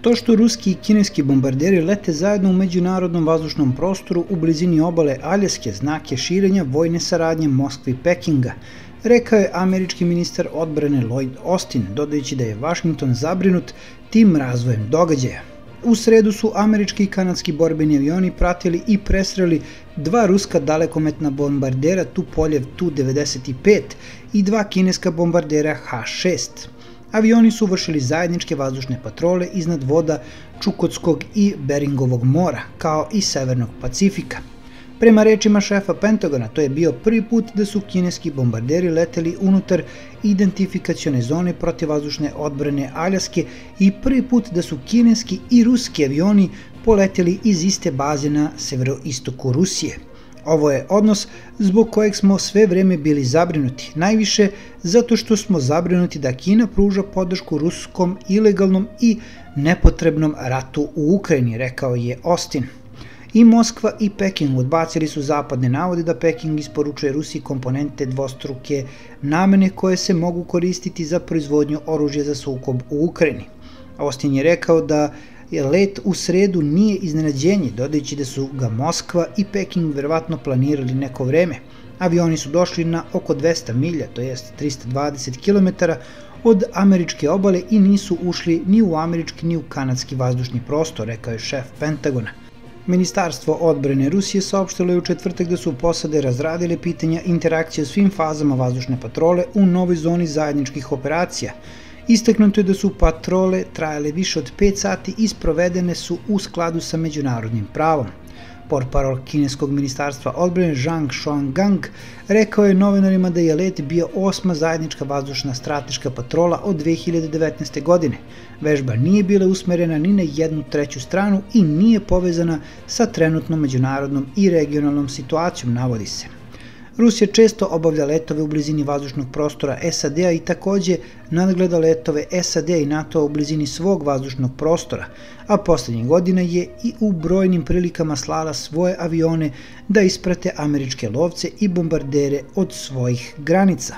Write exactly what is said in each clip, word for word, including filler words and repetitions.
To što ruski i kineski bombarderi lete zajedno u međunarodnom vazdušnom prostoru u blizini obale Aljaske znak je širenja vojne saradnje Moskve i Pekinga, rekao je američki ministar odbrane Lloyd Austin, dodajući da je Vašington zabrinut tim razvojem događaja. U sredu su američki i kanadski borbeni avioni pratili i presreli dva ruska dalekometna bombardera Tupolev Tu devedeset pet i dva kineska bombardera Ha šest. Avioni su vršili zajedničke vazdušne patrole iznad voda Čukotskog i Beringovog mora, kao i Severnog Pacifika. Prema rečima šefa Pentagona, to je bio prvi put da su kineski bombarderi leteli unutar identifikacione zone protivvazdušne odbrane Aljaske i prvi put da su kineski i ruski avioni poleteli iz iste baze na severoistoku Rusije. Ovo je odnos zbog kojeg smo sve vreme bili zabrinuti, najviše zato što smo zabrinuti da Kina pruža podršku ruskom ilegalnom i nepotrebnom ratu u Ukrajini, rekao je Austin. I Moskva i Peking odbacili su zapadne navode da Peking isporučuje Rusiji komponente dvostruke namene koje se mogu koristiti za proizvodnju oružja za sukob u Ukrajini. Austin je rekao da let u sredu nije iznenađenje, dodajući da su ga Moskva i Peking verovatno planirali neko vreme. Avioni su došli na oko dvesta milja, to jest trista dvadeset kilometara, od američke obale i nisu ušli ni u američki ni u kanadski vazdušni prostor, rekao je šef Pentagona. Ministarstvo odbrane Rusije saopštilo je u četvrtak da su posade razradile pitanja interakcije u svim fazama vazdušne patrole u novoj zoni zajedničkih operacija. Istaknuto je da su patrole trajale više od pet sati i sprovedene su u skladu sa međunarodnim pravom. Portparol kineskog ministarstva odbrane Zhang Shuanggang rekao je novinarima da je let bio osma zajednička vazdušna strateška patrola od dve hiljade devetnaeste. godine. Vežba nije bila usmerena ni na jednu treću stranu i nije povezana sa trenutnom međunarodnom i regionalnom situacijom, navodi se. Rusija često obavlja letove u blizini vazdušnog prostora S A D-a i takođe nadgleda letove S A D-a i NATO-a u blizini svog vazdušnog prostora, a poslednjih godina je i u brojnim prilikama slala svoje avione da isprate američke lovce i bombardere od svojih granica.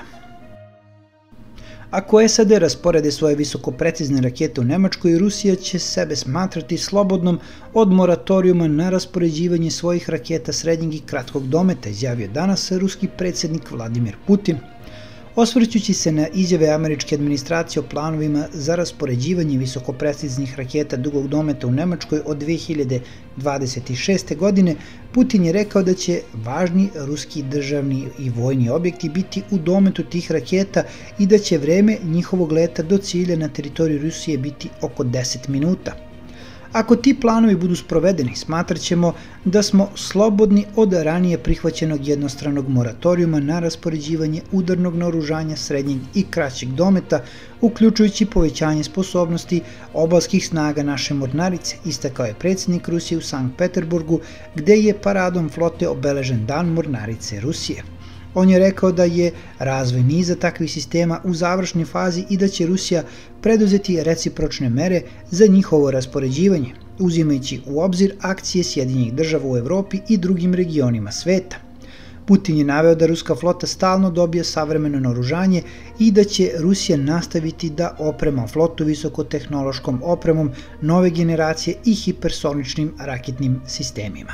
Ako S A D rasporede svoje visokoprecizne rakete u Nemačkoj, Rusija će sebe smatrati slobodnom od moratorijuma na raspoređivanje svojih raketa srednjeg i kratkog dometa, izjavio danas ruski predsjednik Vladimir Putin. Osvrćući se na izjave američke administracije o planovima za raspoređivanje visokopreciznih raketa dugog dometa u Nemačkoj od dve hiljade dvadeset šeste. godine, Putin je rekao da će važni ruski državni i vojni objekti biti u dometu tih raketa i da će vreme njihovog leta do cilja na teritoriju Rusije biti oko deset minuta. Ako ti planovi budu sprovedeni, smatrat ćemo da smo slobodni od ranije prihvaćenog jednostranog moratorijuma na raspoređivanje udarnog naoružanja srednjeg i kraćeg dometa, uključujući povećanje sposobnosti obalskih snaga naše mornarice, istakao je predsjednik Rusije u Sankt Peterburgu, gde je paradom flote obeležen Dan mornarice Rusije. On je rekao da je razvoj niza takvih sistema u završnoj fazi i da će Rusija preduzeti recipročne mere za njihovo raspoređivanje, uzimajući u obzir akcije Sjedinjenih država u Evropi i drugim regionima sveta. Putin je naveo da ruska flota stalno dobija savremeno naoružanje i da će Rusija nastaviti da oprema flotu visokotehnološkom opremom nove generacije i hipersoničnim raketnim sistemima.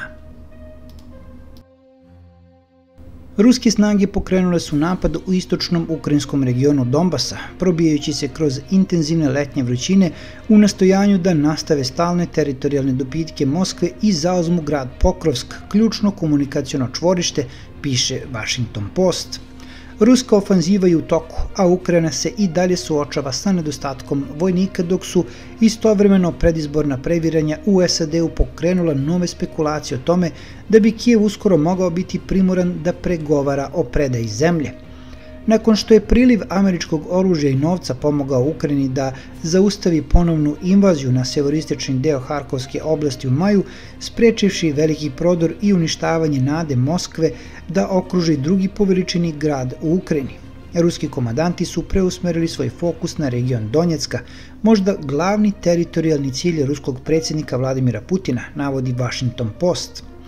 Ruske snage pokrenule su napad u istočnom ukrajinskom regionu Donbasa, probijajući se kroz intenzivne letnje vrućine u nastojanju da nastave stalne teritorijalne dopitke Moskve i zauzmu grad Pokrovsk, ključno komunikaciono čvorište, piše Washington Post. Ruska ofanziva je u toku, a Ukrajina se i dalje suočava sa nedostatkom vojnika, dok su istovremeno predizborna previranja u S A D-u pokrenula nove spekulacije o tome da bi Kijev uskoro mogao biti primoran da pregovara o predaji zemlje. Nakon što je priliv američkog oružja i novca pomogao Ukrajini da zaustavi ponovnu invaziju na severistični deo Harkovske oblasti u maju, sprečivši veliki prodor i uništavanje nade Moskve da okruži drugi po veličini grad u Ukrajini. Ruski komandanti su preusmerili svoj fokus na region Donjecka, možda glavni teritorijalni cilj ruskog predsjednika Vladimira Putina, navodi Washington Post.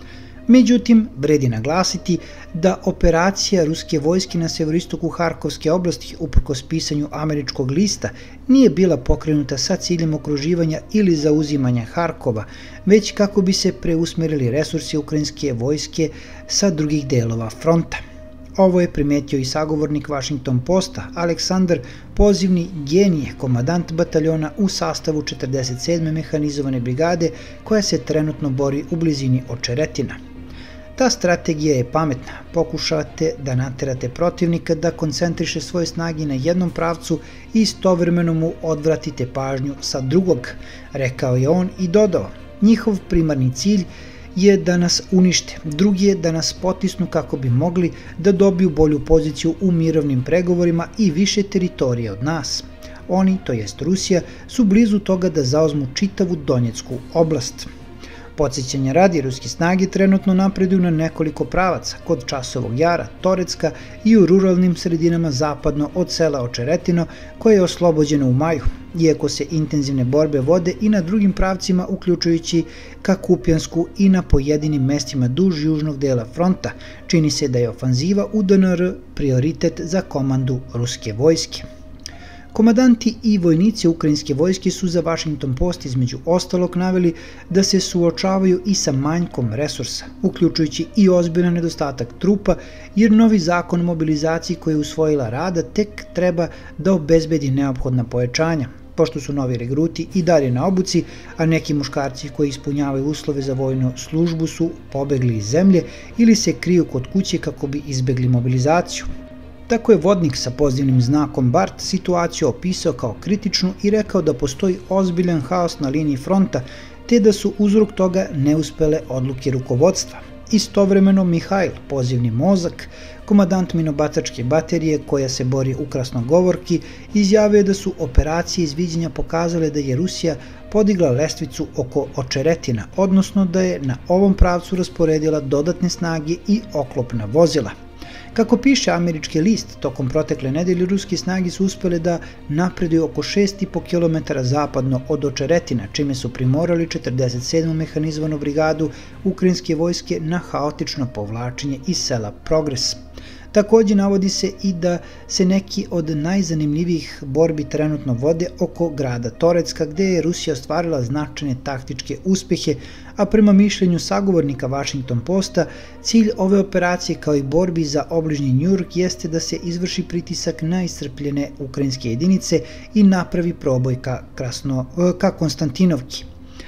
Međutim, vredi naglasiti da operacija ruske vojske na severistoku Harkovske oblasti, uprkos pisanju američkog lista, nije bila pokrenuta sa ciljem okruživanja ili zauzimanja Harkova, već kako bi se preusmerili resursi ukrajinske vojske sa drugih delova fronta. Ovo je primetio i sagovornik Washington Posta, Aleksandar Pozivni Genije, komadant bataljona u sastavu četrdeset sedme mehanizovane brigade koja se trenutno bori u blizini Očeretina. Ta strategija je pametna, pokušavate da naterate protivnika da koncentriše svoje snage na jednom pravcu i istovremeno mu odvratite pažnju sa drugog, rekao je on i dodao, njihov primarni cilj je da nas unište, drugi je da nas potisnu kako bi mogli da dobiju bolju poziciju u mirovnim pregovorima i više teritorije od nas. Oni, to jest Rusija, su blizu toga da zauzmu čitavu Donjecku oblast. Podsjećanja radi, ruski snage trenutno napreduju na nekoliko pravaca, kod Časovog Jara, Torecka i u ruralnim sredinama zapadno od sela Očeretino, koje je oslobođeno u maju, iako se intenzivne borbe vode i na drugim pravcima, uključujući ka Kupjansku i na pojedinim mestima duž južnog dela fronta, čini se da je ofanziva u D N R prioritet za komandu ruske vojske. Komandanti i vojnici ukrajinske vojske su za Washington Post između ostalog naveli da se suočavaju i sa manjkom resursa, uključujući i ozbiljan nedostatak trupa, jer novi zakon o mobilizaciji koji je usvojila Rada tek treba da obezbedi neophodna pojačanja, pošto su novi regruti i dalje na obuci, a neki muškarci koji ispunjavaju uslove za vojnu službu su pobegli iz zemlje ili se kriju kod kuće kako bi izbegli mobilizaciju. Tako je vodnik sa pozitivnim znakom Bart situaciju opisao kao kritičnu i rekao da postoji ozbiljan haos na liniji fronta, te da su uzrok toga neuspele odluke rukovodstva. Istovremeno Mihajl, pozivni mozak, komadant minobacačke baterije koja se bori u Krasnogovorki, izjavio da su operacije izviđanja pokazale da je Rusija podigla lestvicu oko Očeretina, odnosno da je na ovom pravcu rasporedila dodatne snage i oklopna vozila. Kako piše američki list, tokom protekle nedelje ruske snage su uspele da napreduju oko šest i po kilometara zapadno od Očeretina, čime su primorali četrdeset sedmu mehanizovanu brigadu ukrajinske vojske na haotično povlačenje iz sela Progres. Takođe navodi se i da se neki od najzanimljivijih borbi trenutno vode oko grada Torecka, gde je Rusija ostvarila značajne taktičke uspehe, a prema mišljenju sagovornika Washington Posta, cilj ove operacije kao i borbi za obližnji Njujork jeste da se izvrši pritisak na iscrpljene ukrajinske jedinice i napravi proboj ka, Krasno, ka Konstantinovki.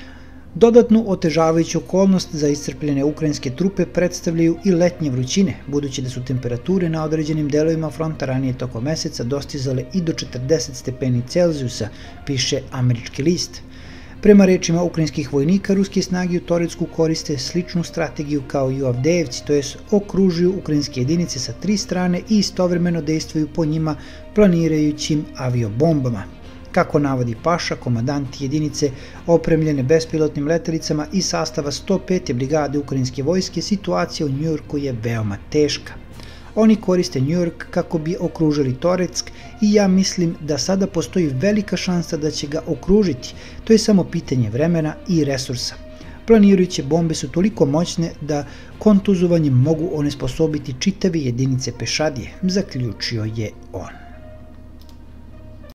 Dodatnu otežavajuću okolnost za iscrpljene ukrajinske trupe predstavljaju i letnje vrućine, budući da su temperature na određenim delovima fronta ranije tokom meseca dostizale i do četrdeset stepeni Celzijusa, piše američki list. Prema rečima ukrajinskih vojnika, ruske snage u Torecku koriste sličnu strategiju kao i u Avdejevci, to jest okružuju ukrajinske jedinice sa tri strane i istovremeno dejstvuju po njima planirajućim aviobombama. Kako navodi Paša, komandanti jedinice opremljene bespilotnim letelicama iz sastava sto pete brigade ukrajinske vojske, situacija u Njujorku je veoma teška. Oni koriste Njujork kako bi okružili Toreck i ja mislim da sada postoji velika šansa da će ga okružiti, to je samo pitanje vremena i resursa. Planirajuće bombe su toliko moćne da kontuzovanjem mogu onesposobiti čitave jedinice pešadije, zaključio je on.